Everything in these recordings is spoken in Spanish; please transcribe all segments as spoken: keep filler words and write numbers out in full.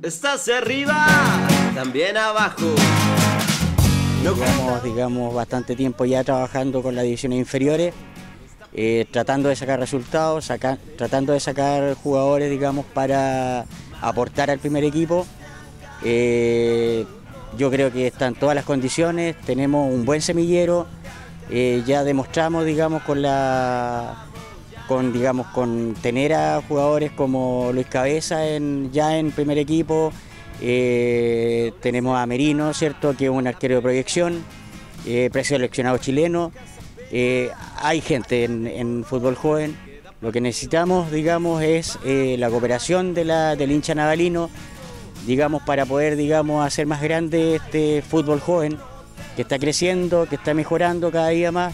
Estás arriba, también abajo. No Llevamos, digamos, bastante tiempo ya trabajando con las divisiones inferiores, eh, tratando de sacar resultados, saca, tratando de sacar jugadores, digamos, para aportar al primer equipo. Eh, yo creo que están todas las condiciones, tenemos un buen semillero, eh, ya demostramos, digamos, con la, con, digamos, con tener a jugadores como Luis Cabeza en, ya en primer equipo. Eh, tenemos a Merino, ¿cierto?, que es un arquero de proyección, eh, preseleccionado chileno. Eh, hay gente en, en fútbol joven. Lo que necesitamos, digamos, es eh, la cooperación de la, del hincha navalino, digamos, para poder, digamos, hacer más grande este fútbol joven que está creciendo, que está mejorando cada día más,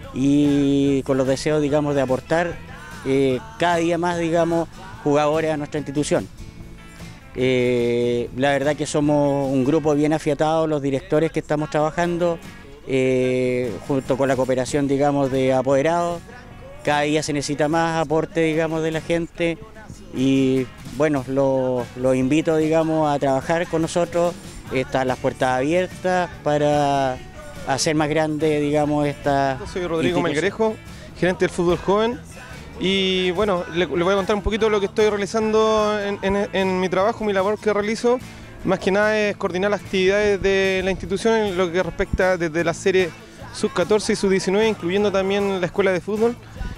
y con los deseos, digamos, de aportar eh, cada día más, digamos, jugadores a nuestra institución. Eh, la verdad que somos un grupo bien afiatado, los directores que estamos trabajando, eh, junto con la cooperación, digamos, de apoderados. Cada día se necesita más aporte, digamos, de la gente, y bueno, los lo invito, digamos, a trabajar con nosotros. Están las puertas abiertas para hacer más grande, digamos, esta... Yo soy Rodrigo Melgarejo, gerente del fútbol joven. Y bueno, le, le voy a contar un poquito lo que estoy realizando en, en, en mi trabajo, mi labor que realizo. Más que nada es coordinar las actividades de la institución en lo que respecta desde la serie sub catorce y sub diecinueve, incluyendo también la escuela de fútbol.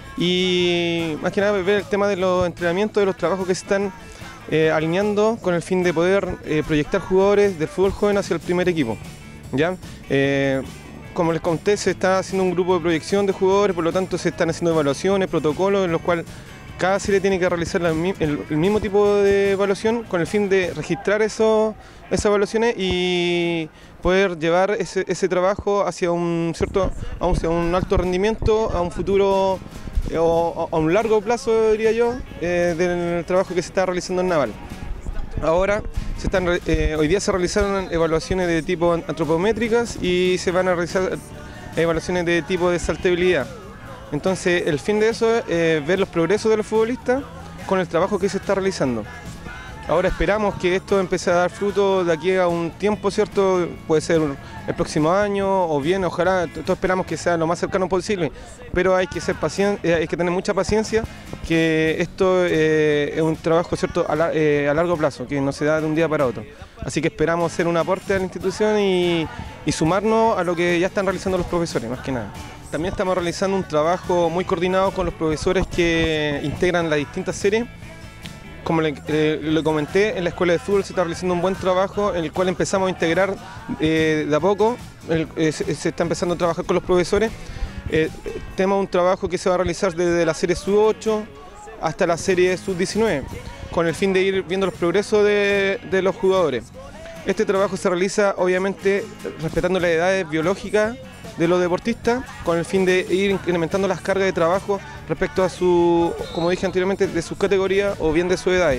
Y más que nada ver el tema de los entrenamientos, de los trabajos que se están eh, alineando con el fin de poder eh, proyectar jugadores del fútbol joven hacia el primer equipo, ¿ya? Eh, Como les conté, se está haciendo un grupo de proyección de jugadores, por lo tanto se están haciendo evaluaciones, protocolos, en los cuales cada serie tiene que realizar la, el, el mismo tipo de evaluación con el fin de registrar eso, esas evaluaciones y poder llevar ese, ese trabajo hacia un cierto, hacia un alto rendimiento, a un futuro eh, o a un largo plazo, diría yo, eh, del trabajo que se está realizando en Naval. Ahora, se están, eh, hoy día se realizaron evaluaciones de tipo antropométricas y se van a realizar evaluaciones de tipo de saltabilidad. Entonces, el fin de eso es eh, ver los progresos de los futbolistas con el trabajo que se está realizando. Ahora esperamos que esto empiece a dar fruto de aquí a un tiempo, ¿cierto? Puede ser el próximo año o bien, ojalá, todos esperamos que sea lo más cercano posible, pero hay que ser paciente, hay que tener mucha paciencia, que esto eh, es un trabajo, ¿cierto?, a, la, eh, a largo plazo, que no se da de un día para otro. Así que esperamos hacer un aporte a la institución y, y sumarnos a lo que ya están realizando los profesores, más que nada. También estamos realizando un trabajo muy coordinado con los profesores que integran las distintas series. Como le, eh, le comenté, en la escuela de fútbol se está realizando un buen trabajo en el cual empezamos a integrar eh, de a poco, el, eh, se, se está empezando a trabajar con los profesores. Eh, tenemos un trabajo que se va a realizar desde la serie sub ocho hasta la serie sub diecinueve, con el fin de ir viendo los progresos de, de los jugadores. Este trabajo se realiza obviamente respetando las edades biológicas de los deportistas, con el fin de ir incrementando las cargas de trabajo respecto a su, como dije anteriormente, de sus categorías o bien de su edad.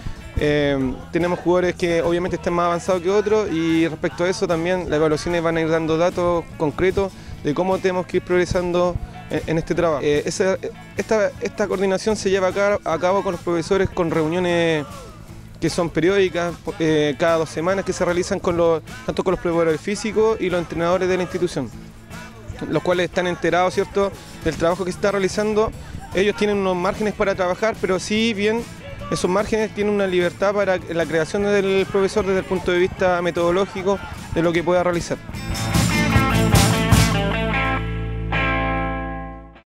Eh, tenemos jugadores que obviamente están más avanzados que otros y respecto a eso también las evaluaciones van a ir dando datos concretos de cómo tenemos que ir progresando en, en este trabajo. Eh, esa, esta, esta coordinación se lleva a cabo, a cabo con los profesores con reuniones que son periódicas, eh, cada dos semanas, que se realizan con los, tanto con los preparadores físicos y los entrenadores de la institución, los cuales están enterados, ¿cierto?, del trabajo que se está realizando. Ellos tienen unos márgenes para trabajar, pero sí bien esos márgenes tienen una libertad para la creación del profesor desde el punto de vista metodológico de lo que pueda realizar.